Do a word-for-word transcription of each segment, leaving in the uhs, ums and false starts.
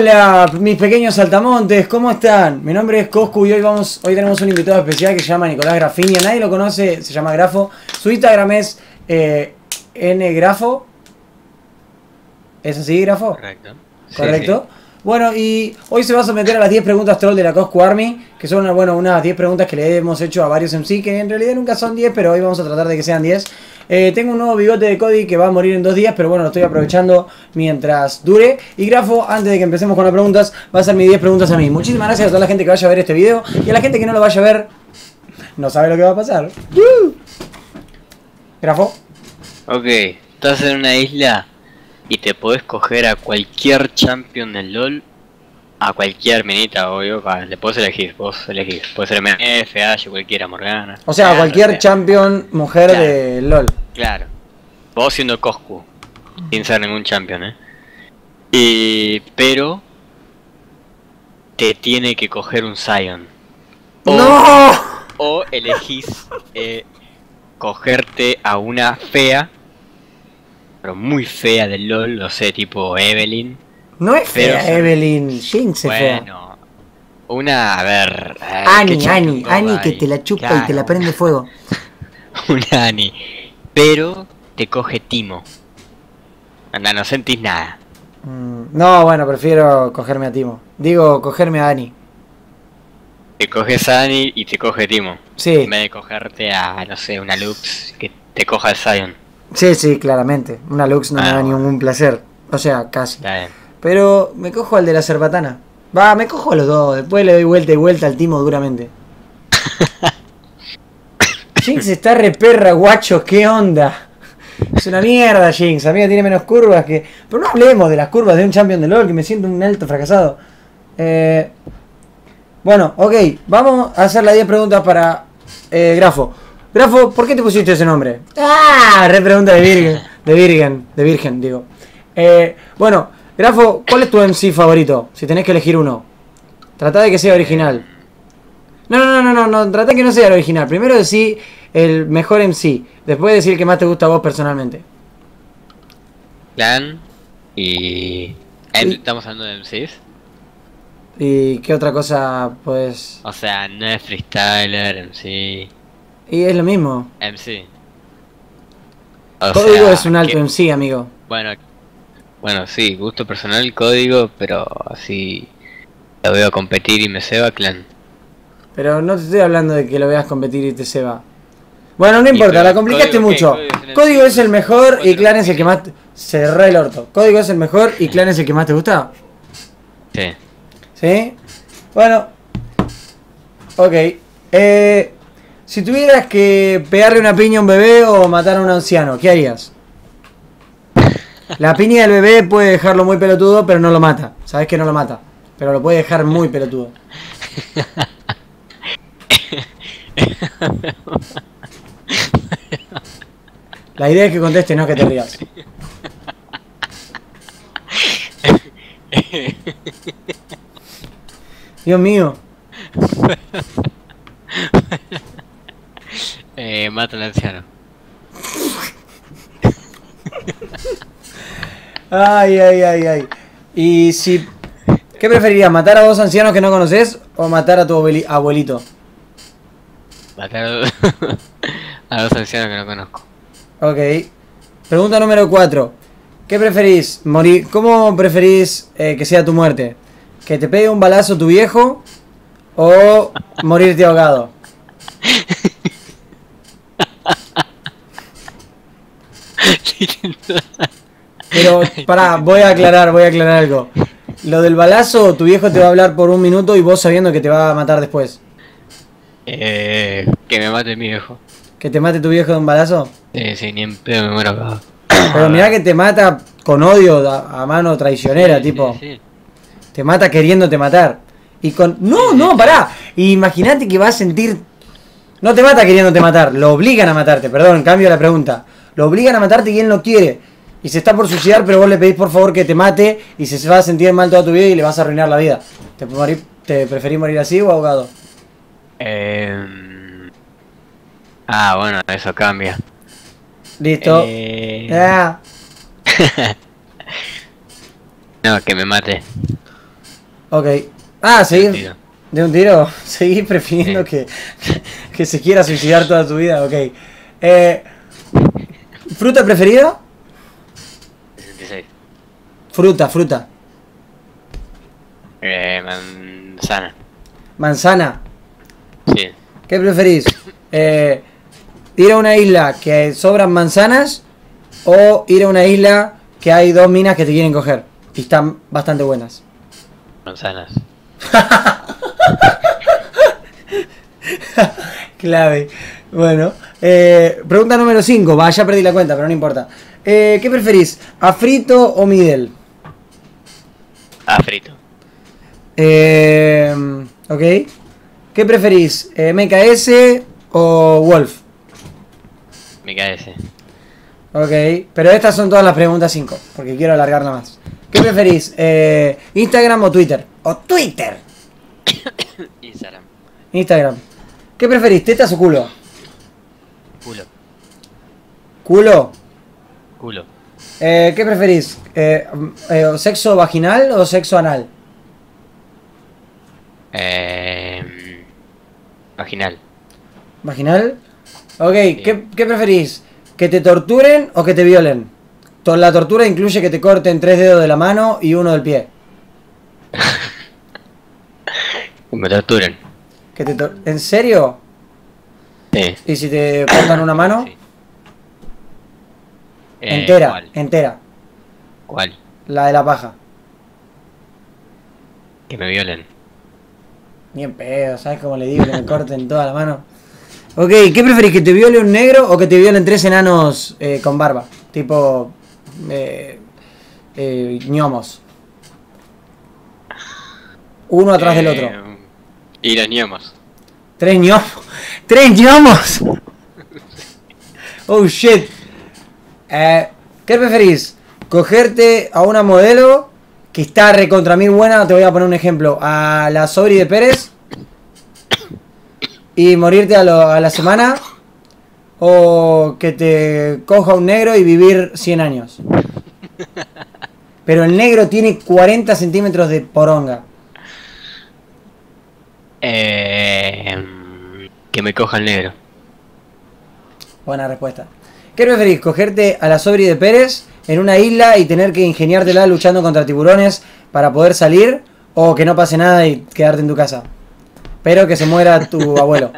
Hola, mis pequeños saltamontes, ¿cómo están? Mi nombre es Coscu y hoy vamos, hoy tenemos un invitado especial que se llama Nicolás Grafiña. Nadie lo conoce, se llama Grafo. Su Instagram es eh, ngrafo. ¿Es así, Grafo? Correcto. Correcto. Sí, sí. Bueno, y hoy se va a someter a las diez preguntas troll de la Coscu Army, que son bueno, unas diez preguntas que le hemos hecho a varios M C, que en realidad nunca son diez, pero hoy vamos a tratar de que sean diez. Eh, tengo un nuevo bigote de Cody que va a morir en dos días, pero bueno, lo estoy aprovechando mientras dure. Y Grafo, antes de que empecemos con las preguntas, va a hacer mis diez preguntas a mí. Muchísimas gracias a toda la gente que vaya a ver este video, y a la gente que no lo vaya a ver, no sabe lo que va a pasar. ¡Uh! Grafo. Ok, estás en una isla y te podés coger a cualquier champion del LoL, a cualquier minita, obvio, le podés elegir, vos elegís. Puede ser M F, Ashe, cualquiera, Morgana. O sea, Claro, cualquier o sea, champion mujer Claro. de LOL. Claro. Vos siendo Coscu, sin ser ningún champion, eh. Y... pero... te tiene que coger un Sion. O, ¡No! o elegís eh, cogerte a una fea, pero muy fea del LoL, no sé, tipo Evelyn. No es Pero fea son- Evelyn, Jinx es fea. Bueno, una, a ver... eh, Ani, ¿qué Ani, champion Ani hay? que te la chupa y te la Claro, prende fuego. una Ani. Pero te coge Timo. Anda, no sentís nada. Mm, no, bueno, prefiero cogerme a Timo. Digo, cogerme a Ani. Te coges a Ani y te coge Timo. Sí, En vez de cogerte a, no sé, una Lux que te coja el Sion. sí, sí, claramente. Una Lux no me Ah, da bueno. ningún placer. O sea, casi. Está bien. Pero me cojo al de la cerbatana. Va, me cojo a los dos. Después le doy vuelta y vuelta al Timo duramente. Jinx está re perra, guacho, ¿qué onda? Es una mierda, Jinx. Amiga, tiene menos curvas que... Pero no hablemos de las curvas de un champion de LoL, que me siento un alto fracasado. Eh... Bueno, ok. Vamos a hacer las diez preguntas para eh, Grafo. Grafo, ¿por qué te pusiste ese nombre? Ah, re pregunta de Virgen. De Virgen, de Virgen, digo. Eh, bueno, Grafo, ¿cuál es tu M C favorito? Si tenés que elegir uno. Trata de que sea original. No, no, no, no, no, no, trata de que no sea el original. Primero decí el mejor M C. Después decir el que más te gusta a vos personalmente. Clan y... Sí. Estamos hablando de M Cs. ¿Y qué otra cosa, pues? O sea, no es freestyler, M C. Y es lo mismo. M C. O Código sea, es un alto que- M C, amigo. Bueno, bueno, sí, gusto personal, código, pero así lo veo competir y me ceba Clan. Pero no te estoy hablando de que lo veas competir y te se va. Bueno, no Y importa, pero la complicaste Código, ¿qué? mucho. Código es el Código es el mejor y Código Clan es es el el que más... te- Cerré el orto. Código es el mejor y Clan es el que más te gusta. Sí. ¿Sí? Bueno. Ok. Eh, si tuvieras que pegarle una piña a un bebé o matar a un anciano, ¿qué harías? La piña del bebé puede dejarlo muy pelotudo, pero no lo mata. Sabes que no lo mata. Pero lo puede dejar muy pelotudo. La idea es que conteste, no que te rías. Dios mío. eh, mata al anciano. Ay, ay, ay, ay. Y si... ¿Qué preferirías? ¿Matar a dos ancianos que no conoces o matar a tu abueli- abuelito? Matar a, a dos ancianos que no conozco. Ok. Pregunta número cuatro. ¿Qué preferís? Morir... ¿Cómo preferís eh, que sea tu muerte? ¿Que te pegue un balazo tu viejo o morirte ahogado? Pero, pará, voy a aclarar, voy a aclarar algo. Lo del balazo, tu viejo te va a hablar por un minuto y vos sabiendo que te va a matar después. eh, que me mate mi viejo. ¿Que te mate tu viejo de un balazo? Sí, sí, ni en pedo me muero acá. Pero mirá que te mata con odio a, a mano traicionera, Sí, tipo. sí, sí. Te mata queriéndote matar. Y con... No, no, pará. Imagínate que va a sentir... No te mata queriéndote matar, lo obligan a matarte, perdón, cambio la pregunta. Lo obligan a matarte y él no quiere. Y se está por suicidar, pero vos le pedís por favor que te mate y se va a sentir mal toda tu vida y le vas a arruinar la vida. ¿Te, morir, te preferís morir así o ahogado? Eh... Ah, bueno, eso cambia. Listo. Eh... Ah. No, que me mate. Ok. Ah, seguir. Tiro. De un tiro. Seguir prefiriendo Sí. que, que se quiera suicidar toda tu vida. Ok. Eh, ¿Fruta preferida? sesenta y seis. Fruta, fruta. Eh, manzana. Manzana. Sí. ¿Qué preferís? Eh, ¿Ir a una isla que sobran manzanas o ir a una isla que hay dos minas que te quieren coger y están bastante buenas? Manzanas. Clave. Bueno, eh, pregunta número cinco. Va, ya perdí la cuenta, pero no importa. Eh, ¿Qué preferís? ¿A frito o middle? Ah, frito. Eh, ok. ¿Qué preferís? Eh, ¿M K S o Wolf? Me cae ese. Ok, pero estas son todas las preguntas cinco, porque quiero alargarla más. ¿Qué preferís? Eh, ¿Instagram o Twitter? ¡O Twitter! Instagram. Instagram. ¿Qué preferís? ¿Tetas o culo? Culo. ¿Culo? Culo. Eh, ¿Qué preferís? Eh, eh, ¿Sexo vaginal o sexo anal? Eh, vaginal. ¿Vaginal? Ok, Sí. ¿qué, qué preferís? ¿Que te torturen o que te violen? To- La tortura incluye que te corten tres dedos de la mano y uno del pie. Que me torturen. Que te tor- ¿En serio? Sí. ¿Y si te cortan una mano? Sí. Eh, Entera, ¿Cuál? entera. ¿Cuál? La de la paja. Que me violen. Ni en pedo, ¿sabes cómo le digo que me corten toda la mano? Ok, ¿qué preferís? ¿Que te viole un negro o que te violen tres enanos eh, con barba? Tipo... Eh, eh, ñomos. Uno atrás del otro. Eh, Y los ñomos. Tres ñomos. ¡Tres ñomos! Oh shit. Eh, ¿Qué preferís? ¿Cogerte a una modelo que está recontra mil buena? Te voy a poner un ejemplo. A la Sobri de Pérez. Y morirte a, lo- a la semana. O que te coja un negro y vivir cien años. Pero el negro tiene cuarenta centímetros de poronga. Eh, que me coja el negro. Buena respuesta. ¿Qué preferís? ¿Cogerte a la Sobri de Pérez en una isla y tener que ingeniártela luchando contra tiburones para poder salir? ¿O que no pase nada y quedarte en tu casa? Pero que se muera tu abuelo.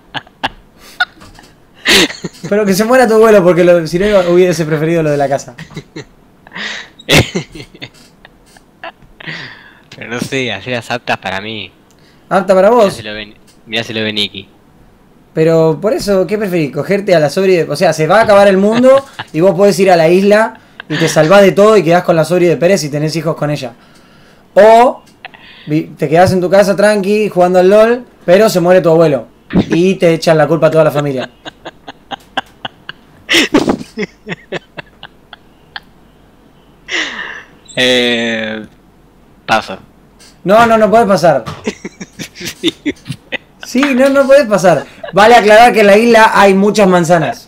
Pero que se muera tu abuelo, porque lo- si no hubiese preferido lo de la casa. Pero no sé, hacer las aptas para mí. Apta para Mirá vos. si lo ve, mirá si lo ve Nicky. Pero por eso, ¿qué preferís? ¿Cogerte a la Sobri de... O sea, se va a acabar el mundo y vos podés ir a la isla y te salvás de todo y quedás con la Sobri de Pérez y tenés hijos con ella. O vi- te quedás en tu casa tranqui jugando al LOL, pero se muere tu abuelo. Y te echan la culpa a toda la familia. Eh, paso. No, no, no podés pasar. Sí. Sí, no, no podés pasar. Vale aclarar que en la isla hay muchas manzanas.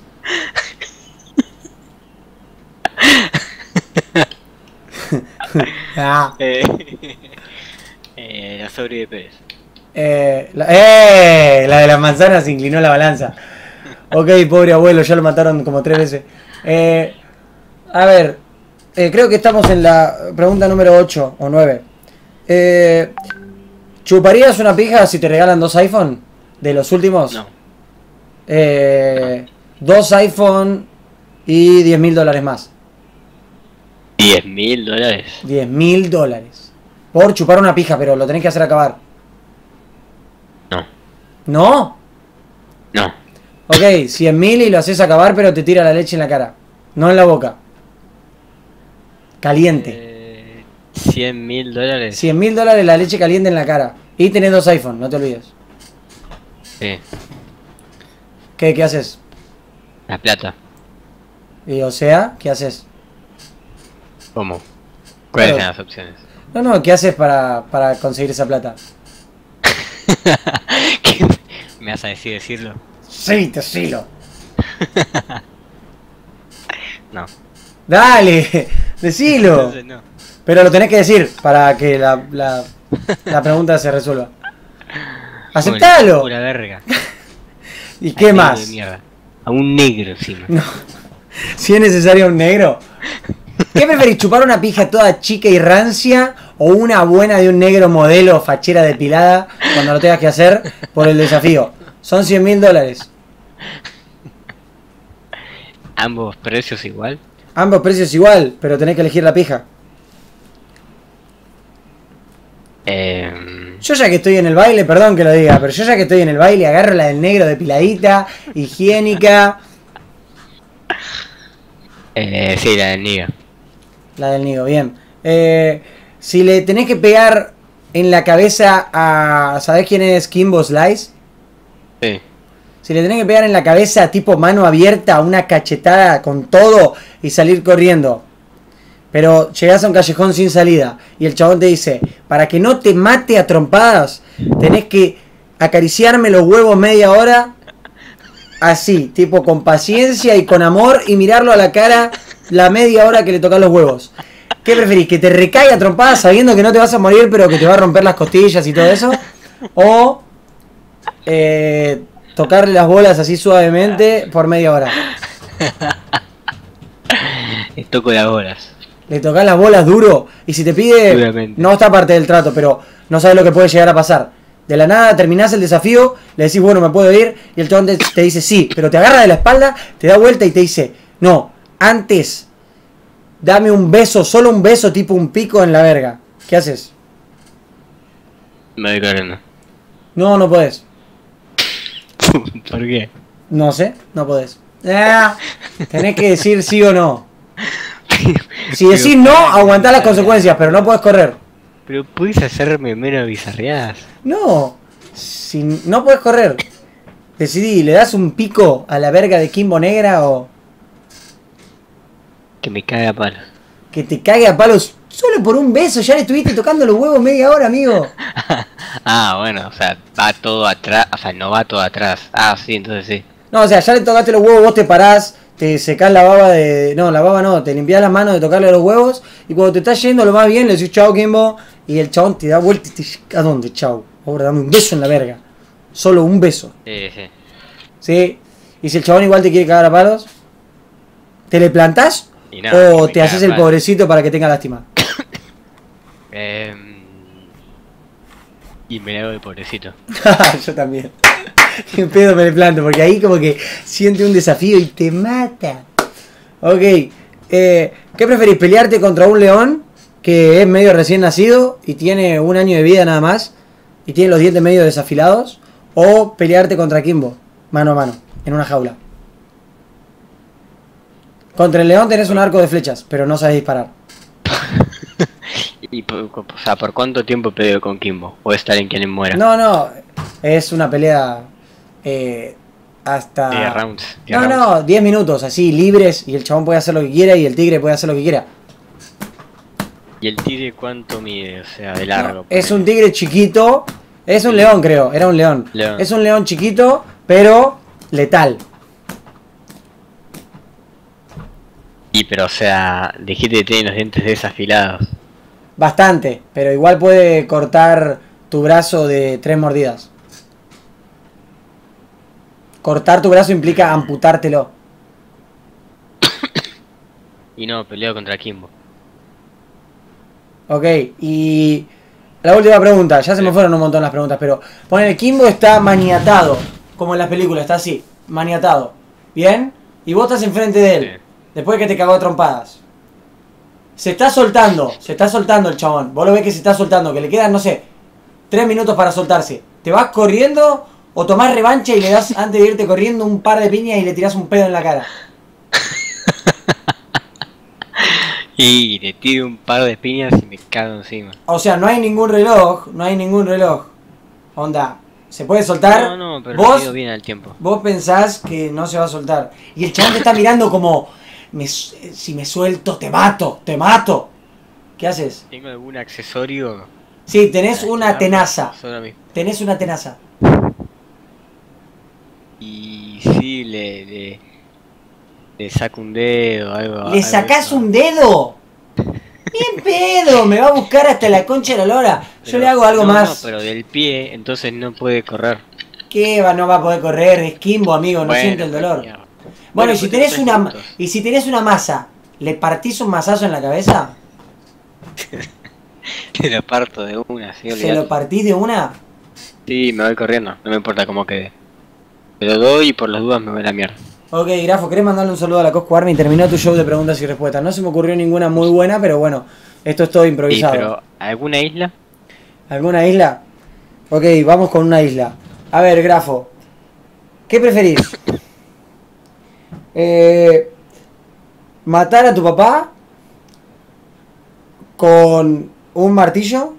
Ah, Eh, eh, la Sobri de Pérez. eh, la, eh, la de las manzanas se inclinó la balanza. Ok, pobre abuelo, ya lo mataron como tres veces. Eh, a ver, eh, creo que estamos en la pregunta número ocho o nueve. Eh, ¿Chuparías una pija si te regalan dos iPhone? ¿De los últimos? No. Eh, dos iPhone y diez mil dólares más. diez mil dólares. diez mil dólares. Por chupar una pija, pero lo tenés que hacer acabar. No. ¿No? No. Ok, cien mil y lo haces acabar, pero te tira la leche en la cara. No en la boca. Caliente. Eh, cien mil dólares. cien mil dólares la leche caliente en la cara. Y tenés dos iPhone, no te olvides. Sí. ¿Qué, qué haces? La plata. Y, o sea, ¿qué haces? ¿Cómo? ¿Cuáles Pero- son las opciones? No, no, ¿qué haces para, para conseguir esa plata? ¿Qué me vas a decir decirlo? Sí, te silo. No. Dale, decilo. Entonces no. Pero lo tenés que decir para que la, la la pregunta se resuelva. Bueno, ¡Aceptalo! pura verga. ¿Y qué Al negro más? de mierda. A un negro encima. No. Si es necesario un negro. ¿Qué preferís, chupar una pija toda chica y rancia o una buena de un negro modelo fachera depilada cuando lo tengas que hacer por el desafío? Son cien mil dólares. Ambos precios igual. Ambos precios igual, pero tenés que elegir la pija. Eh, Yo ya que estoy en el baile, perdón que lo diga, pero yo ya que estoy en el baile agarro la del negro depiladita, higiénica. eh, sí, la del Niga. La del nido, bien. Eh, si le tenés que pegar en la cabeza a... ¿Sabés quién es Kimbo Slice? Sí. Si le tenés que pegar en la cabeza tipo mano abierta, una cachetada con todo y salir corriendo. Pero llegás a un callejón sin salida y el chabón te dice, para que no te mate a trompadas, tenés que acariciarme los huevos media hora, así, tipo con paciencia y con amor, y mirarlo a la cara la media hora que le tocas los huevos. ¿Qué preferís? ¿Que te recaiga a trompadas sabiendo que no te vas a morir pero que te va a romper las costillas y todo eso? ¿O eh, tocarle las bolas así suavemente por media hora? Le toco las bolas. Le tocas las bolas duro y si te pide, Duramente. no está parte del trato, pero no sabes lo que puede llegar a pasar. De la nada terminás el desafío, le decís, bueno, me puedo ir, y el chabón te, te dice sí, pero te agarra de la espalda, te da vuelta y te dice, no, antes, dame un beso, solo un beso, tipo un pico en la verga. ¿Qué haces? Me voy corriendo. No, no podés. ¿Por qué? No sé, no podés. Ah, tenés que decir sí o no. Si decís no, aguantás las consecuencias, pero no podés correr. Pero puedes hacerme menos bizarreadas. No, si no podés correr. Decidí, ¿le das un pico a la verga de Kimbo Negra o Que me caga a palos. que te cague a palos solo por un beso? Ya le estuviste tocando los huevos media hora, amigo. Ah, bueno, o sea, va todo atrás. O sea, no va todo atrás. Ah, sí, entonces sí. No, o sea, ya le tocaste los huevos, vos te parás, te secás la baba de... No, la baba no, te limpiás las manos de tocarle los huevos y cuando te estás yendo lo más bien le decís chao Kimbo y el chabón te da vuelta y te dice, ¿a dónde, chao? Ahora dame un beso en la verga. Solo un beso. Sí, sí. ¿Sí? Y si el chabón igual te quiere cagar a palos, ¿te le plantás Y no, o que me te haces caga el a palos. pobrecito para que tenga lástima? Eh, y me hago de pobrecito. Yo también. Ni pedo me le planto, porque ahí como que siente un desafío y te mata. Ok. Eh, ¿Qué preferís? ¿Pelearte contra un león que es medio recién nacido y tiene un año de vida nada más y tiene los dientes medio desafilados? ¿O pelearte contra Kimbo, mano a mano, en una jaula? Contra el león tenés un arco de flechas, pero no sabes disparar. Y, por- o sea, ¿por cuánto tiempo peleo con Kimbo? ¿O estar en quien muera? No, no, es una pelea eh, hasta... diez rounds. diez No, rounds. no, diez minutos así, libres, y el chabón puede hacer lo que quiera y el tigre puede hacer lo que quiera. ¿Y el tigre cuánto mide? O sea, de largo. No, es ponele. un tigre chiquito, es un león creo, era un león. León. Es un león chiquito, pero letal. Y pero, o sea, dijiste que tiene los dientes desafilados. Bastante, pero igual puede cortar tu brazo de tres mordidas. Cortar tu brazo implica amputártelo. Y no, peleo contra Kimbo. Ok, y la última pregunta, ya se me fueron un montón las preguntas, pero ponele, Kimbo está maniatado, como en las películas, está así, maniatado. ¿Bien? Y vos estás enfrente de él, Sí. después de que te cagó a trompadas. Se está soltando, se está soltando el chabón. Vos lo ves que se está soltando, que le quedan, no sé, tres minutos para soltarse. ¿Te vas corriendo o tomás revancha y le das, antes de irte corriendo, un par de piñas y le tirás un pedo en la cara? Y le tiro un par de piñas y me cago encima. O sea, no hay ningún reloj, no hay ningún reloj. Onda, ¿se puede soltar? No, no, pero vos, me quedo bien al tiempo. vos pensás que no se va a soltar. Y el chabón te está mirando como, me su- si me suelto te mato, te mato. ¿Qué haces? ¿Tengo algún accesorio? Sí, tenés para una tirarme? tenaza. Solo a mí. Tenés una tenaza. Y sí, le, le, le saco un dedo, algo. ¿Le algo sacás eso. un dedo? Bien pedo, me va a buscar hasta la concha de la lora. Yo Pero- le hago algo no, más. No, pero del pie, entonces no puede correr. ¿Qué va? No va a poder correr, es Kimbo, amigo, no Bueno, siente el pues, dolor. mierda. Bueno, Bueno, y si pues tenés tres una minutos. y si tenés una masa, ¿le partís un mazazo en la cabeza? Te lo parto de una, sí, ¿Se olvidate. lo partís de una? Sí, me voy corriendo, no me importa cómo quede. Te lo doy y por las dudas me voy a la mierda. Ok, Grafo, ¿querés mandarle un saludo a la Cosco Army? Terminó tu show de preguntas y respuestas. No se me ocurrió ninguna muy buena, pero bueno, esto es todo Sí, improvisado. pero ¿alguna isla? ¿Alguna isla? Ok, vamos con una isla. A ver, Grafo, ¿qué preferís? Eh, ¿Matar a tu papá con un martillo?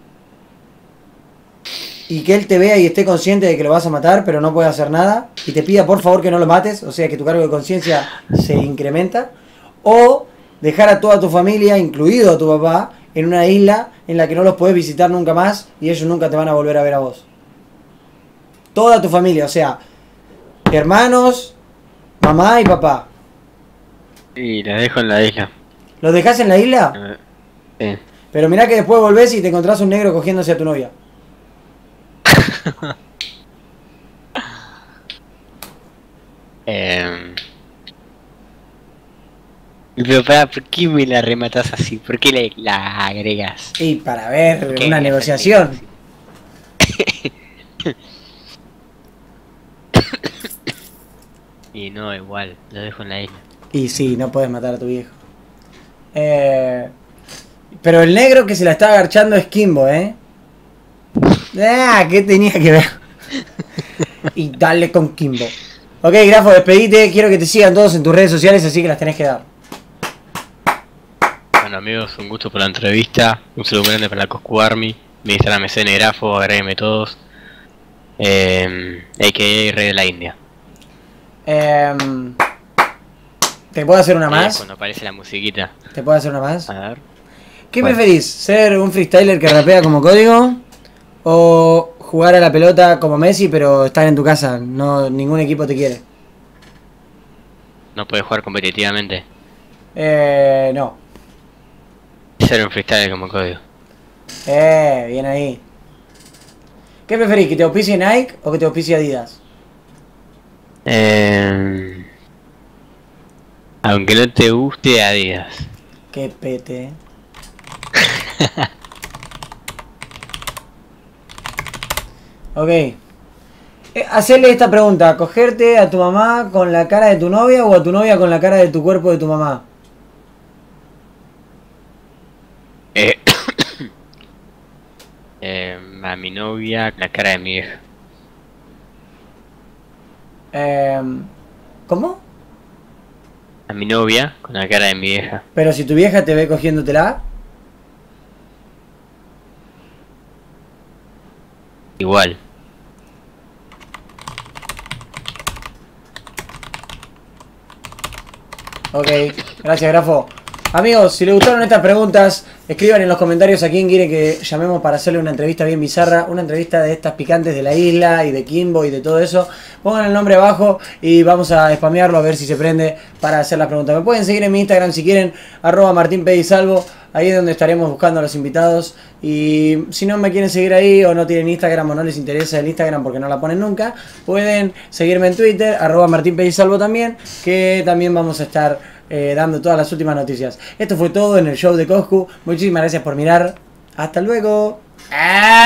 Y que él te vea y esté consciente de que lo vas a matar, pero no puede hacer nada. Y te pida por favor que no lo mates, o sea que tu cargo de conciencia se incrementa. O dejar a toda tu familia, incluido a tu papá, en una isla en la que no los puedes visitar nunca más y ellos nunca te van a volver a ver a vos. Toda tu familia, o sea, hermanos, mamá y papá. Y la dejo en la isla. ¿Los dejás en la isla? Eh, sí. Pero mirá que después volvés y te encontrás un negro cogiéndose a tu novia. Eh... Pero pará, ¿por qué me la rematas así? ¿Por qué le- la agregas? Y para ver ¿Qué? una negociación. Y no, igual, lo dejo en la isla. Y sí, no puedes matar a tu viejo. Eh, pero el negro que se la está agarchando es Kimbo, ¿eh? Ah, ¿qué tenía que ver? Y dale con Kimbo. Ok, Grafo, despedite. Quiero que te sigan todos en tus redes sociales, así que las tenés que dar. Bueno amigos, un gusto por la entrevista. Un saludo grande para la Coscu Army. Mi Instagram es ngrafo, agréguenme todos. Eh, A K A Rey de la India. Em, ¿Te puedo hacer una Ahí es más? cuando aparece la musiquita. ¿Te puedo hacer una más? A ver. ¿Qué Bueno. preferís? ¿Ser un freestyler que rapea como código? ¿O jugar a la pelota como Messi pero estar en tu casa? No, ningún equipo te quiere. No puedes jugar competitivamente. Eh, no. Ser un freestyle como código. Eh, bien ahí. ¿Qué preferís? ¿Que te auspicie Nike o que te auspicie Adidas? Eh, aunque no te guste Adidas. Qué pete. Ok. Eh, hacerle esta pregunta. ¿Cogerte a tu mamá con la cara de tu novia o a tu novia con la cara de tu cuerpo de tu mamá? Eh, eh, a mi novia, la cara de mi hija. Eh, ¿Cómo? A mi novia con la cara de mi vieja. Pero si tu vieja te ve cogiéndotela. Igual. Ok, gracias Grafo. Amigos, si les gustaron estas preguntas, escriban en los comentarios a quién quiere que llamemos para hacerle una entrevista bien bizarra, una entrevista de estas picantes de la isla y de Kimbo y de todo eso. Pongan el nombre abajo y vamos a spamearlo a ver si se prende para hacer las preguntas. Me pueden seguir en mi Instagram si quieren, arroba martinpedisalvo, ahí es donde estaremos buscando a los invitados. Y si no me quieren seguir ahí o no tienen Instagram o no les interesa el Instagram porque no la ponen nunca, pueden seguirme en Twitter, arroba martinpedisalvo también, que también vamos a estar Eh, dando todas las últimas noticias. Esto fue todo en el show de Coscu. Muchísimas gracias por mirar. Hasta luego. ¡Ah!